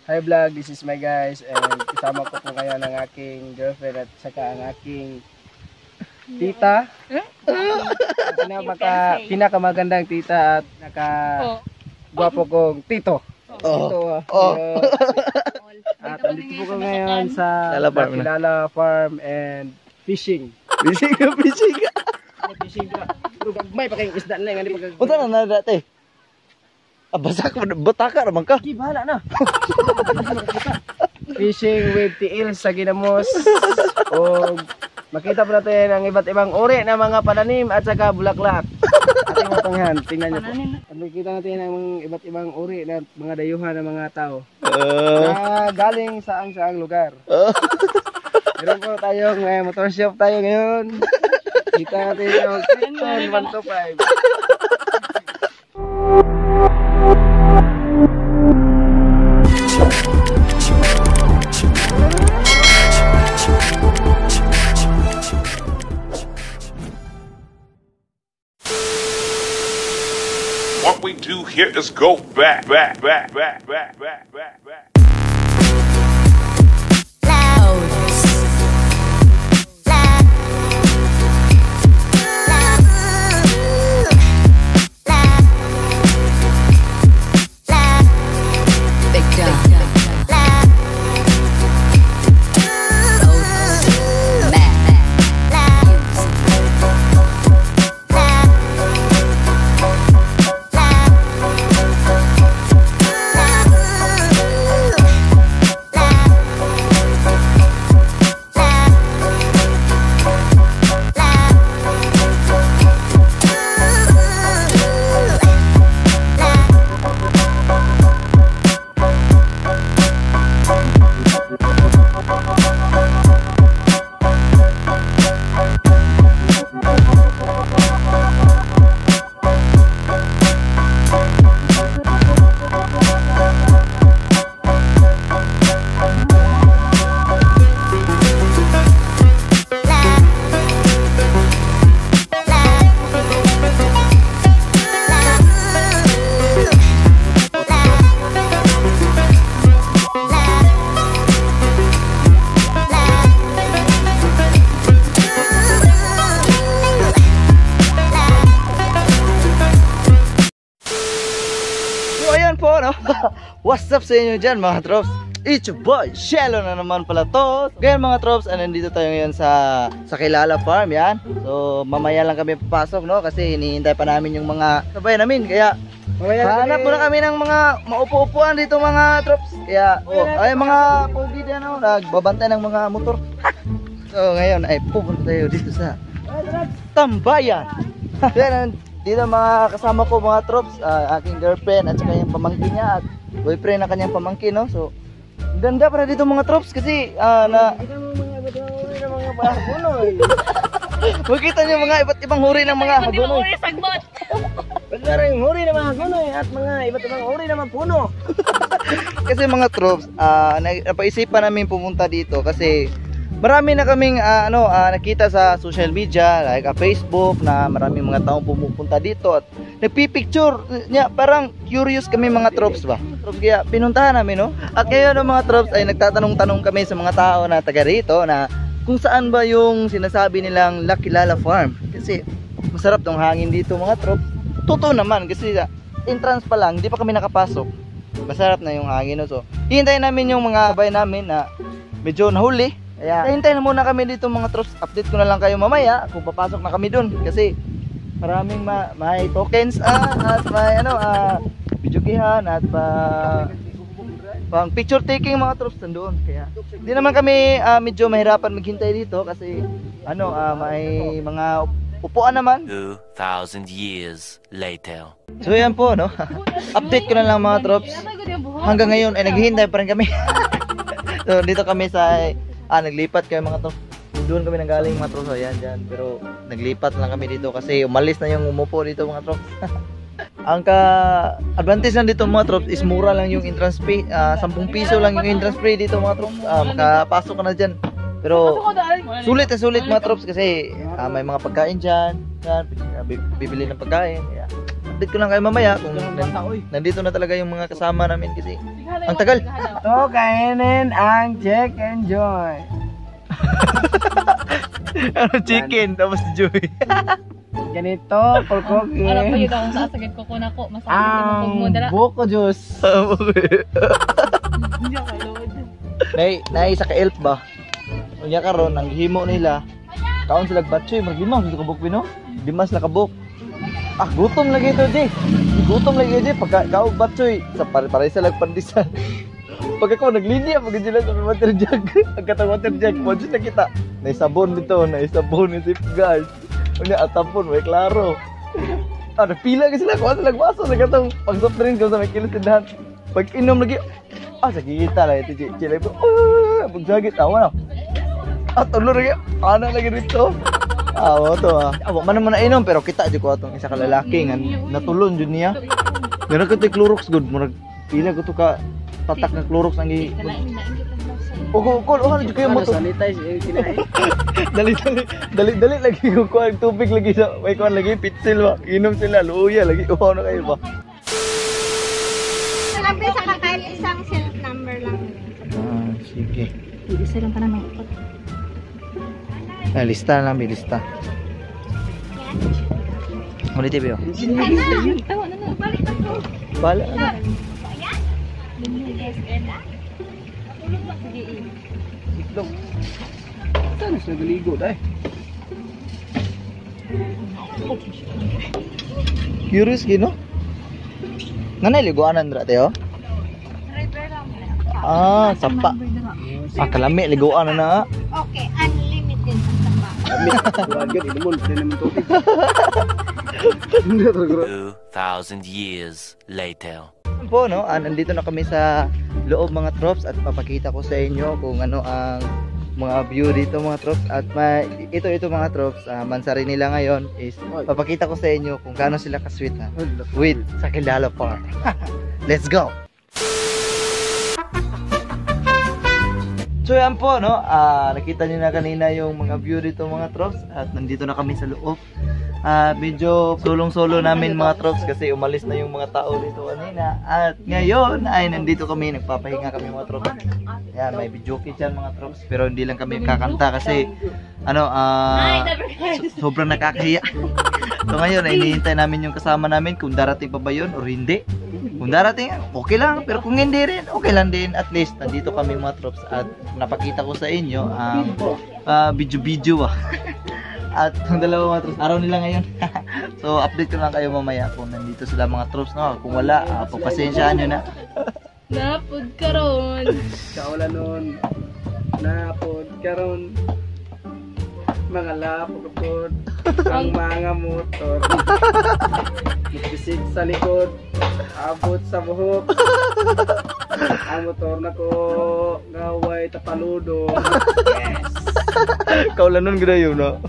Hi vlog, this is my guys and kasama ko po ngayon ang aking girlfriend at saka ang aking tita. Pinakamagandang tita at gwapo kong tito. At andito po ko ngayon sa Kilala Farm and fishing. Fishing. Fishing ka. Pero gagmay pa kayong isda na yung hindi pag... Punta na dati. Basak, bataka naman ka. Sige, bahala na. Fishing with tiil sa ginamos. O makita po natin ang iba't ibang uri ng mga pananim at saka bulaklak. Ating matanghan, tingnan nyo po. At makita natin ang iba't ibang uri ng mga dayuhan ng mga tao. Na galing saang lugar. Meron po tayong motor shop tayo ngayon. Kita natin yung Clifton 125. What we do here is go back. What's up sa inyo dyan mga trops? It's your boy, Shelo na naman pala to. Ngayon mga trops, nandito tayo ngayon sa Kilala Farm, yan. So mamaya lang kami papasok, no? Kasi hinihintay pa namin yung mga sabay namin. Kaya hanap muna kami ng mga maupo-upuan dito mga trops. Kaya ay mga pogi din, no? Nagbabantay ng mga motor. So ngayon ay pupunta tayo dito sa Tambayan. Yan, dito mga kasama ko mga trops, aking girlfriend at saka yung pamangkin niya at boyfriend na kanyang pamangkin, no? So ganda para dito mga trops kasi makita nyo mga iba't ibang huri ng mga hagunoy. Basta rin yung huri ng mga hagunoy at mga iba't ibang huri ng mga puno. Kasi mga trops, napaisipan namin pumunta dito kasi marami na kaming nakita sa social media like Facebook na maraming mga taong pumupunta dito at nagpipicture niya, parang curious kami mga trops ba. Kaya pinuntahan namin, no? At ngayon mga trops ay nagtatanong-tanong kami sa mga tao na taga rito na kung saan ba yung sinasabi nilang La Kilala Farm. Kasi masarap tong hangin dito mga trops. Totoo naman kasi entrance pa lang, hindi pa kami nakapasok. Masarap na yung hangin, no? So hihintayin namin yung mga sabay namin na medyo nahuli. Kaya hintayin muna kami dito mga trops. Update ko na lang kayo mamaya kung papasok na kami dun. Kasi maraming may tokens at may videogihan at pang picture taking mga trops nandoon. Kaya hindi naman kami medyo mahirapan maghintay dito kasi may mga upuan naman. 2,000 years later. So yan po, no? Update ko na lang mga trops. Hanggang ngayon ay naghihintay pa rin kami. So dito kami sa naglipat kami mga trops. Doon kami nanggaling mga trops, ayan dyan. Pero naglipat lang kami dito kasi umalis na yung umupo dito mga trops. Ang ka-advantage lang dito mga trops is mura lang yung entrance fee. 10 piso lang yung entrance fee dito mga trops. Makapasok ka na dyan. Pero sulit na sulit mga trops kasi may mga pagkain dyan. Bibili ng pagkain. Kaya update ko lang kayo mamaya kung nandito na talaga yung mga kasama namin kasi ang tagal. So, kainin ang check and joy. Ano, chicken, tapos joy. Ganito, pulkoki. Wala pa yun akong sasagit ko kuna ko. Masabi mo mo dala. Buko juice. Hindi ako load. Naisa ka elf ba? Unya karon ang himo nila. Kaon sila batchoy, margima sa kabuk pino. Dimas na kabuk. Ah, gutom lagi ito, Jay. Gutom lagi, Jay. Pagka kaon batchoy, sa pare sila pandisan. Pagka ko naglinya, pag sila sa water jug. Pagkatang water jug, mo na kita. Naisabon dito, naisabon ni guys. Unya atapon, may klaro. Ah, napila kasi sila, kuha sila baso. Nagkatang pag-soft drink ko sa may kilos tindahan. Pag inom lagi, sakita lah itu cik ibu. Begsagit tahu na. Tulur lagi. Ana lagi dito. Mo to. Mana inom pero kita aja ko atong isa ka lalaki nga natulon jud niya. Meron ko tay Clorox good murag pila ko to ka tatak ng Clorox ang gi. Ko jud kayo mo to. Sanitize kinain. Dali lagi ko kuha tubig lagi sa may kuha lagi pitsil ba. Inom sila luya lagi uhaw na kayo ba. Sabi sa kakain isang self number lang. Sige. Isa lang pa naman. Lista lang, lista. Ulit TV. Tawa na na. Balik ako. Bala na. Itlog. Saan sa galigo dai? Curious gino? Nanay liguanan dra tayo? Sapa. Kalami liguan na. Okay, unlimited ang taba. Agad inomon, pwede naman tubig. 2,000 years later. Po no, nandito na kami sa loob mga trops at papakita ko sa inyo kung ano ang mga view dito mga trops at ito mga trops mansari nila ngayon is papakita ko sa inyo kung gaano sila ka-sweet ha with Sakilala Park. Let's go. So yan po no, nakita niyo na kanina yung mga view dito mga trops at nandito na kami sa loob. Medyo solo namin mga trops kasi umalis na yung mga tao dito kanina at ngayon ay nandito kami, nagpapahinga kami mga trops. Yan, may video kit yan mga trops pero hindi lang kami kakanta kasi sobrang nakakahiya. So ngayon ay hinihintay namin yung kasama namin kung darating pa ba yun or hindi. Kung darating, okay lang. Pero kung hindi rin, okay lang din. At least, nandito kami mga trops at napakita ko sa inyo ang video-video At ang dalawa mga trops, araw nila ngayon. So, update ko lang kayo mamaya kung nandito sila mga trops. No? Kung wala, pagpasensyaan nyo na. Napod karon. Kaula nun. Napod karon. Mga lapod. Ang mga motor. Magbisit sa likod. Abot sa buhok. Ang motor na ko ngaway tapaludo. Yes. Kaulan nun ganda yun, no?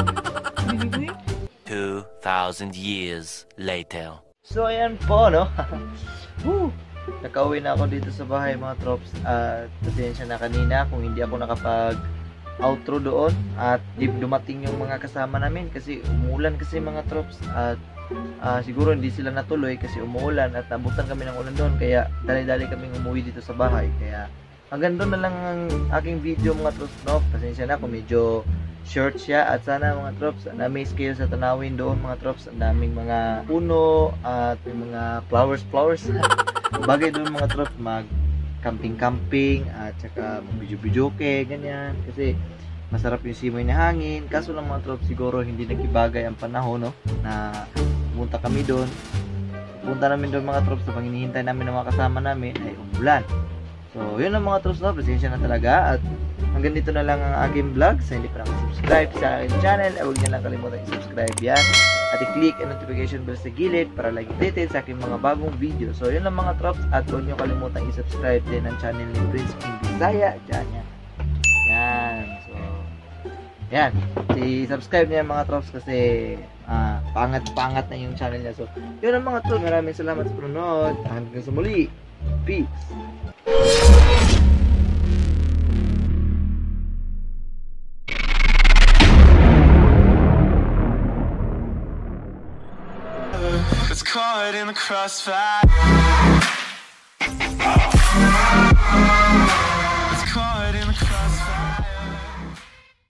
2,000 years later. So, ayan po, no? Nakauwi na ako dito sa bahay, mga trops. At pasensya na kanina kung hindi ako nakapag-outro doon. At dumating yung mga kasama namin kasi umuulan kasi mga trops. At siguro hindi sila natuloy kasi umuulan at nabutan kami ng ulan doon. Kaya dali-dali kaming umuwi dito sa bahay. Kaya hanggang doon na lang ang aking video mga trops, no? Pasensya na kung medyo short siya at sana mga trops na-amaze kayo sa tanawin doon mga trops. Ang daming mga puno at may mga flowers bagay doon mga trops, mag camping at saka mag-video-videoke ganyan kasi masarap yung simoy na hangin. Kaso lang mga trops siguro hindi nagibagay ang panahon, no? Na pumunta kami doon. Punta namin doon mga trops na hinihintay namin ng mga kasama namin ay umulan. So, yun ang mga trops, no? Presensya na talaga. At hanggang dito na lang ang aking vlog. Sa hindi pa nakasubscribe sa aking channel, huwag niyo lang kalimutan i-subscribe yan. At i-click ang notification bell sa gilid para lagi updated sa aking mga bagong video. So, yun ang mga trops. At huwag niyo kalimutan i-subscribe din ang channel ni Prince King Bisaya. Diyan yan. Yan. So, yan. I-subscribe niya mga trops kasi pangat na yung channel niya. So, yun ang mga trops. Maraming salamat sa panonood. Hanggang sa muli. Peace. It's called crossfire.